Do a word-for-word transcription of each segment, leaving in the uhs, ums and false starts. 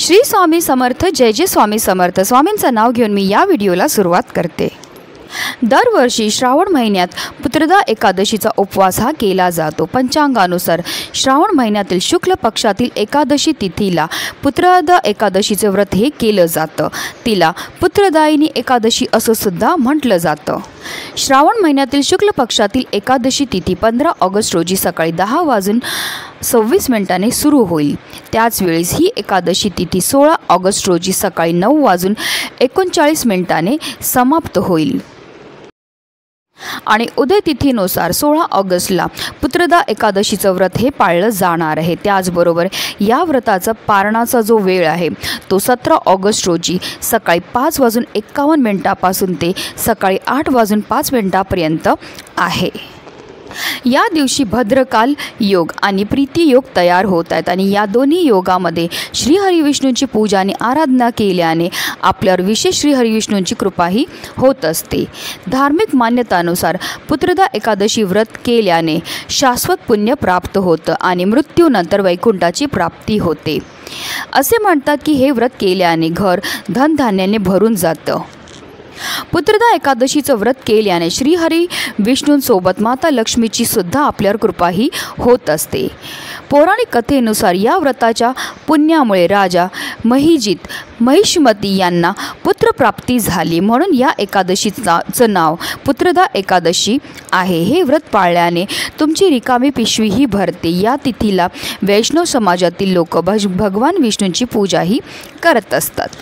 श्री स्वामी समर्थ, जय जय स्वामी समर्थ। स्वामींचं नाव घेऊन मी या व्हिडिओला सुरुवात करते। दरवर्षी श्रावण महिन्यात पुत्रदा एकादशीचा उपवास हा केला जातो। पंचांगानुसार श्रावण महिन्यातील शुक्ल पक्षातील एकादशी तिथीला पुत्रदा एकादशीचे व्रत हे केलं जातं। तिला पुत्रदायिनी एकादशी असं सुद्धा म्हटलं जातं। श्रावण महिन्यातील शुक्ल पक्षातील एकादशी तिथी पंधरा ऑगस्ट रोजी सकाळी दहा वाजून सव्वीस मिनिटांनी सुरू होईल। त्याच वेळेस ही एकादशी तिथी सोळा ऑगस्ट रोजी सकाळी नऊ वाजून एकोणचाळीस मिनिटांनी समाप्त होईल आणि उदय तिथीनुसार सोळा ऑगस्टला पुत्रदा एकादशीचं व्रत हे पाळलं जाणार आहे। त्याचबरोबर या व्रताचा पारणाचा जो वेळ आहे तो सतरा ऑगस्ट रोजी सकाळी पाच वाजून एक्कावन्न मिनिटापासून ते सकाळी आठ वाजून पाच मिनिटापर्यंत आहे। या दिवशी भद्रकाल योग आणि प्रीती योग तयार होत आहेत आणि या दोन्ही योगामध्ये श्री हरिविष्णूंची पूजा आणि आराधना केल्याने आपल्यावर विशेष श्री हरिविष्णूंची कृपाही होत असते। धार्मिक मान्यतानुसार पुत्रदा एकादशी व्रत केल्याने शाश्वत पुण्य प्राप्त होतं आणि मृत्यूनंतर वैकुंठाची प्राप्ती होते। असे म्हणतात की हे व्रत केल्याने घर धनधान्याने भरून जातं। पुत्रदा एकादशीचं व्रत केल्याने श्रीहरी विष्णूंसोबत माता लक्ष्मीची सुद्धा आपल्यावर कृपाही होत असते। पौराणिक कथेनुसार या व्रताच्या पुण्यामुळे राजा महिजित महिष्मती यांना पुत्रप्राप्ती झाली, म्हणून या एकादशीचं नाव पुत्रदा एकादशी आहे। हे व्रत पाळल्याने तुमची रिकामी पिशवीही भरते। या तिथीला वैष्णव समाजातील लोक भगवान विष्णूंची पूजाही करत असतात।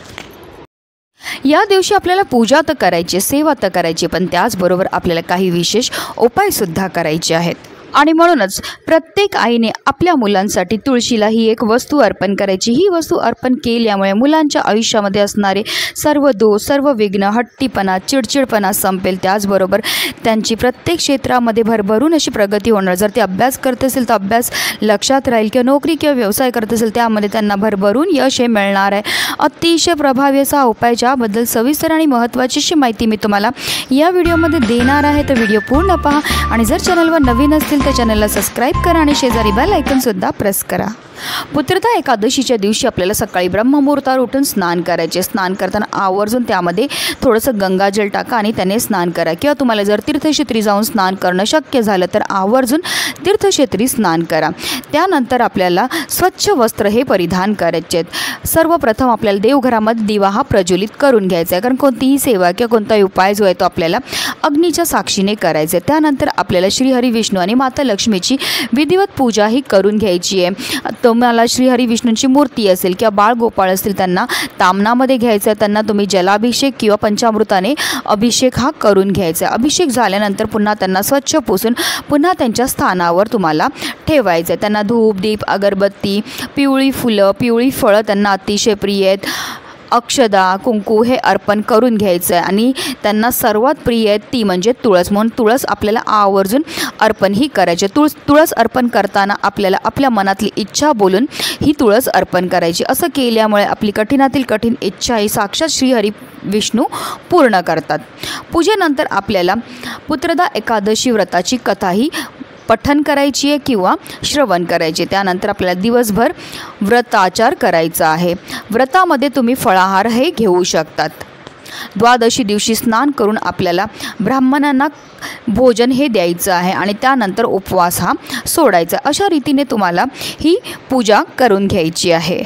या दिवशी आपल्याला पूजा तर करायची, सेवा तर करायची, पण त्याचबरोबर आपल्याला काही विशेष उपायसुद्धा करायचे आहेत आणि म्हणूनच प्रत्येक आईने आपल्या मुलांसाठी तुळशीला ही एक वस्तू अर्पण करायची। ही वस्तू अर्पण केल्यामुळे मुलांच्या आयुष्यामध्ये असणारे सर्व दोष, सर्व विघ्न, हट्टीपणा, चिडचिडपणा संपेल। त्याचबरोबर त्यांची प्रत्येक क्षेत्रामध्ये भरभरून अशी प्रगती होणार। जर ते अभ्यास करत असेल तर अभ्यास लक्षात राहील, किंवा नोकरी किंवा व्यवसाय करत असेल त्यामध्ये त्यांना भरभरून यश हे मिळणार आहे। अतिशय प्रभावी असा उपाय, ज्याबद्दल सविस्तर आणि महत्त्वाची अशी माहिती मी तुम्हाला या व्हिडिओमध्ये देणार आहे। तर व्हिडिओ पूर्ण पहा आणि जर चॅनलवर नवीन असतील तर चॅनलला सबस्क्राईब करा आणि शेजारी बेल आयकॉन सुद्धा प्रेस करा। पुत्रदा एकादशीच्या दिवशी आपल्याला सकाळी ब्रह्ममुहूर्तावर उठून स्नान करायचे। स्नान करताना आवर्जून त्यामध्ये थोडंसं गंगाजल टाका आणि त्याने स्नान करा, किंवा तुम्हाला जर तीर्थक्षेत्री जाऊन स्नान करणं शक्य झालं तर आवर्जून तीर्थक्षेत्री स्नान करा। त्यानंतर आपल्याला स्वच्छ वस्त्र हे परिधान करायचे आहेत। सर्वप्रथम आपल्याला देवघरामध्ये दिवा हा प्रज्वलित करून घ्यायचा आहे, कारण कोणतीही सेवा किंवा कोणताही उपाय जो आहे तो आपल्याला अग्नीच्या साक्षीने करायचा आहे। त्यानंतर आपल्याला श्रीहरी विष्णू आणि माता लक्ष्मीची विधिवत पूजा ही करून घ्यायची आहे। तुम्हाला श्रीहरी विष्णूंची मूर्ती असेल किंवा बाळगोपाळ असतील त्यांना तामनामध्ये घ्यायचं आहे, त्यांना तुम्ही जलाभिषेक किंवा पंचामृताने अभिषेक हा करून घ्यायचा आहे। अभिषेक झाल्यानंतर पुन्हा त्यांना स्वच्छ पुसून पुन्हा त्यांच्या स्थानावर तुम्हाला ठेवायचं आहे। त्यांना धूप, दीप, अगरबत्ती, पिवळी फुलं, पिवळी फळं त्यांना अतिशय प्रिय आहेत, अक्षदा, कुंकू हे अर्पण करून घ्यायचं आहे आणि त्यांना सर्वात प्रिय आहे ती म्हणजे तुळस, म्हणून तुळस आपल्याला आवर्जून अर्पण ही करायची। तुळस तुळस अर्पण करताना आपल्याला आपल्या मनातली इच्छा बोलून ही तुळस अर्पण करायची। असं केल्यामुळे आपली कठीणातील कठीण इच्छा ही साक्षात श्रीहरी विष्णू पूर्ण करतात। पूजेनंतर आपल्याला पुत्रदा एकादशी व्रताची कथाही पठन करायची आहे किंवा श्रवण करायचे। त्यानंतर आपल्याला दिवसभर व्रताचार करायचा आहे। व्रतामध्ये तुम्ही फळाहार हे घेऊ शकतात। द्वादशी दिवशी स्नान करून आपल्याला ब्राह्मणांना भोजन हे द्यायचं आहे आणि त्यानंतर उपवास हा सोडायचा। अशा रीतीने तुम्हाला ही पूजा करून घ्यायची आहे।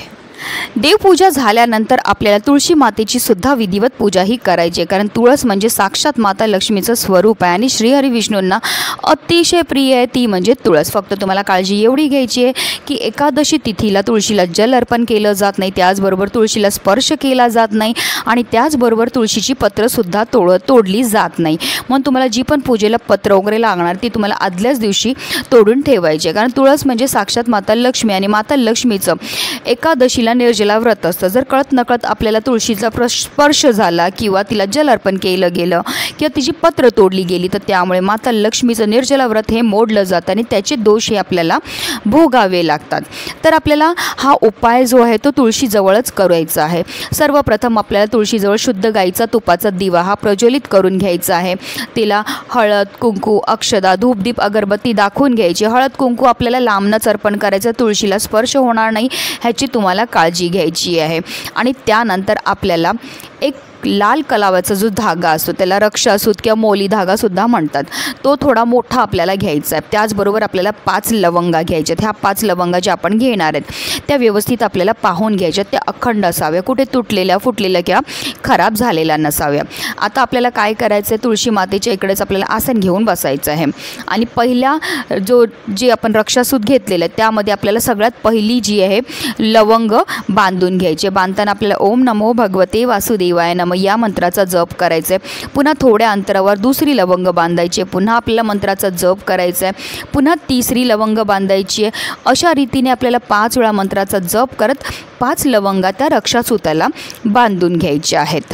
देवपूजा झाल्यानंतर आपल्याला तुळशी मातेची सुद्धा विधिवत पूजा ही करायची आहे, कारण तुळस म्हणजे साक्षात माता लक्ष्मीचं स्वरूप आहे आणि श्रीहरी विष्णूंना अतिशय प्रिय आहे ती म्हणजे तुळस। फक्त तुम्हाला काळजी एवढी घ्यायची आहे की एकादशी तिथीला तुळशीला जल अर्पण केलं जात नाही, त्याचबरोबर तुळशीला स्पर्श केला जात नाही आणि त्याचबरोबर तुळशीची पत्रंसुद्धा तोड तोडली जात नाही। म्हणून तुम्हाला जी पण पूजेला पत्र वगैरे लागणार ती तुम्हाला आदल्याच दिवशी तोडून ठेवायची आहे, कारण तुळस म्हणजे साक्षात माता लक्ष्मी आणि माता लक्ष्मीचं एकादशीला निर्जला व्रत असतं। जर कळत नकळत आपल्याला तुळशीचा स्पर्श झाला किंवा तिला जल अर्पण केलं गेलं किंवा तिची पत्र तोडली गेली तर त्यामुळे माता लक्ष्मीचं निर्जला व्रत हे मोडलं जातं आणि त्याचे दोष हे आपल्याला भोगावे लागतात। तर आपल्याला हा उपाय जो आहे तो तुळशीजवळच करायचा आहे। सर्वप्रथम आपल्याला तुळशीजवळ शुद्ध गाईचा तुपाचा दिवा हा प्रज्वलित करून घ्यायचा आहे। तिला हळद, कुंकू, अक्षदा, धूप, दीप, अगरबत्ती दाखवून घ्यायची। हळद कुंकू आपल्याला लांबनच अर्पण करायचं, तुळशीला स्पर्श होणार नाही ह्याची तुम्हाला काळजी घ्यायची आहे. आणि त्यानंतर आपल्याला एक लाल कलावाचा जो धागा असतो त्याला रक्षासूत किंवा मोली धागासुद्धा म्हणतात, तो थोडा मोठा आपल्याला घ्यायचा आहे. त्याचबरोबर आपल्याला पाच लवंगा घ्यायच्या आहेत. ह्या पाच लवंगा ज्या आपण घेणार आहेत त्या व्यवस्थित आपल्याला पाहून घ्यायच्या, त्या अखंड असाव्या, कुठे तुटलेल्या फुटलेल्या किंवा खराब झालेल्या नसाव्या. आता आपल्याला काय करायचं आहे, तुळशी मातेच्या इकडेच आपल्याला आसन घेऊन बसायचं आहे. आणि पहिल्या जो जे आपण रक्षासूत घेतलेलं आहे त्यामध्ये आपल्याला सगळ्यात पहिली जी आहे लवंग बांधून घ्यायची. बांधताना आपल्याला ओम नमो भगवते वासुदेवाय नमः या मंत्राचा जप करायचा आहे. पुन्हा थोड्या अंतरावर दुसरी लवंग बांधायची आहे. पुन्हा आपल्याला मंत्राचा जप करायचा आहे. पुन्हा तिसरी लवंग बांधायची आहे. अशा रीतीने आपल्याला पाच वेळा मंत्राचा जप करत पाच लवंगा त्या रक्षासूताला बांधून घ्यायच्या आहेत.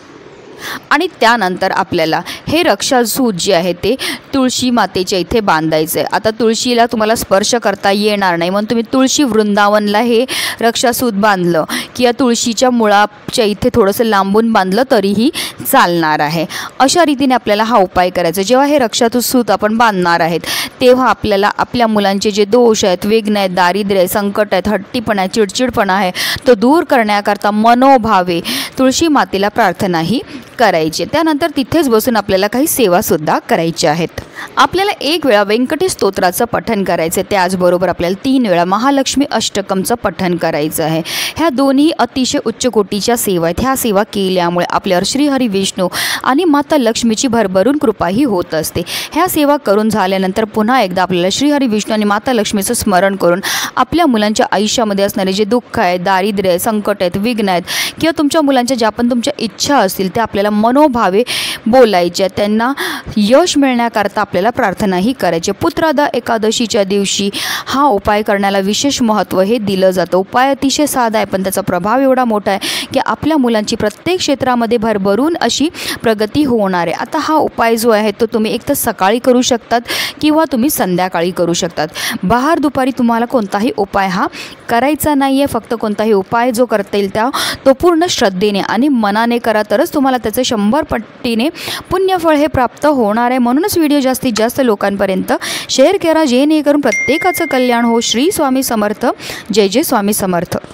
आणि त्यानंतर आपल्याला हे रक्षासूत जे आहे ते तुळशी मातेच्या इथे बांधायचं आहे. आता तुळशीला तुम्हाला स्पर्श करता येणार नाही म्हणून तुम्ही तुळशी वृंदावनला हे रक्षासूत बांधलं की या तुळशीच्या मुळाच्या इथे थोडंसं लांबून बांधलं तरीही चालणार आहे. अशा रीतीने आपल्याला हा उपाय करायचा. जेव्हा हे रक्षासूत आपण बांधणार आहेत तेव्हा आपल्याला आपल्या मुलांचे जे दोष आहेत, विघ्न आहेत, दारिद्र्य आहे, संकट आहेत, हट्टीपणा आहे, चिडचिडपणा आहे तो दूर करण्याकरता मनोभावे तुळशी मातेला प्रार्थनाही करायची. त्यानंतर तिथेच बसून आपल्याला काही सेवासुद्धा करायच्या आहेत. आपल्याला एक वेळा व्यंकटेश स्तोत्राचं पठण करायचं आहे. त्याचबरोबर आपल्याला तीन वेळा महालक्ष्मी अष्टकमचं पठण करायचं आहे. ह्या दोन्ही अतिशय उच्च कोटीच्या सेवा आहेत. ह्या सेवा केल्यामुळे आपल्यावर श्रीहरी विष्णू आणि माता लक्ष्मीची भरभरून कृपाही होत असते. ह्या सेवा करून झाल्यानंतर पुन्हा एकदा आपल्याला श्रीहरी विष्णू आणि माता लक्ष्मीचं स्मरण करून आपल्या मुलांच्या आयुष्यामध्ये असणारे जे दुःख आहे, दारिद्र्य आहे, संकट आहेत, विघ्न आहेत किंवा तुमच्या मुलांच्या ज्या पण तुमच्या इच्छा असतील त्या आपल्याला मनोभावे बोलायच्या. त्यांना यश मिळण्याकरता आपल्याला प्रार्थनाही करायची. पुत्रदा एकादशीच्या दिवशी हा उपाय करण्याला विशेष महत्त्व हे दिलं जातं. उपाय अतिशय साधा आहे पण त्याचा प्रभाव एवढा मोठा आहे की आपल्या मुलांची प्रत्येक क्षेत्रामध्ये भरभरून अशी प्रगती होणार आहे. आता हा उपाय जो आहे तो तुम्ही एक तर सकाळी करू शकतात किंवा तुम्ही संध्याकाळी करू शकतात. बहार दुपारी तुम्हाला कोणताही उपाय हा करायचा नाही आहे. फक्त कोणताही उपाय जो करता येईल त्या तो पूर्ण श्रद्धेने आणि मनाने करा तरच तुम्हाला त्याचं शंभर पट्टीने पुण्यफळ हे प्राप्त होणार आहे. म्हणूनच व्हिडिओ जास्तीत जास्त लोकांपर्यंत शेअर करा जेणेकरून प्रत्येकाचं कल्याण हो. श्री स्वामी समर्थ. जय जय स्वामी समर्थ.